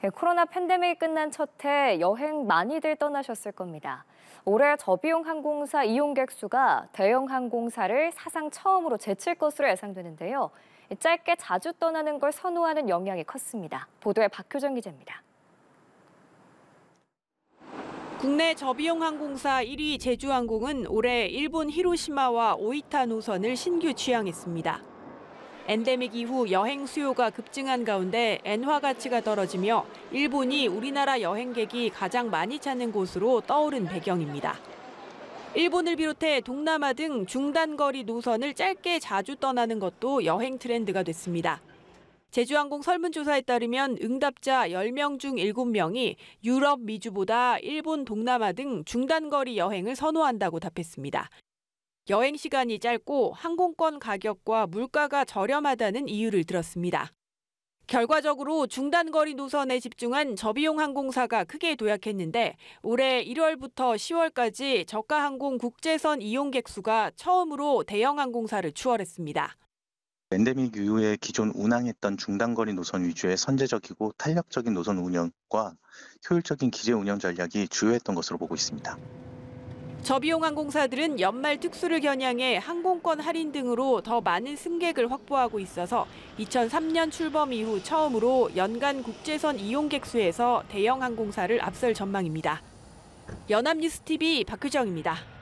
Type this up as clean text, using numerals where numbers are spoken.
네, 코로나 팬데믹이 끝난 첫 해 여행 많이들 떠나셨을 겁니다. 올해 저비용 항공사 이용객 수가 대형 항공사를 사상 처음으로 제칠 것으로 예상되는데요. 짧게 자주 떠나는 걸 선호하는 영향이 컸습니다. 보도에 박효정 기자입니다. 국내 저비용 항공사 1위 제주항공은 올해 일본 히로시마와 오이타 노선을 신규 취항했습니다. 엔데믹 이후 여행 수요가 급증한 가운데 엔화 가치가 떨어지며 일본이 우리나라 여행객이 가장 많이 찾는 곳으로 떠오른 배경입니다. 일본을 비롯해 동남아 등 중단거리 노선을 짧게 자주 떠나는 것도 여행 트렌드가 됐습니다. 제주항공 설문조사에 따르면 응답자 10명 중 7명이 유럽, 미주보다 일본, 동남아 등 중단거리 여행을 선호한다고 답했습니다. 여행 시간이 짧고 항공권 가격과 물가가 저렴하다는 이유를 들었습니다. 결과적으로 중단거리 노선에 집중한 저비용 항공사가 크게 도약했는데 올해 1월부터 10월까지 저가항공 국제선 이용객 수가 처음으로 대형 항공사를 추월했습니다. 엔데믹 이후에 기존 운항했던 중단거리 노선 위주의 선제적이고 탄력적인 노선 운영과 효율적인 기재 운영 전략이 주요했던 것으로 보고 있습니다. 저비용 항공사들은 연말 특수를 겨냥해 항공권 할인 등으로 더 많은 승객을 확보하고 있어서 2003년 출범 이후 처음으로 연간 국제선 이용객 수에서 대형 항공사를 앞설 전망입니다. 연합뉴스TV 박효정입니다.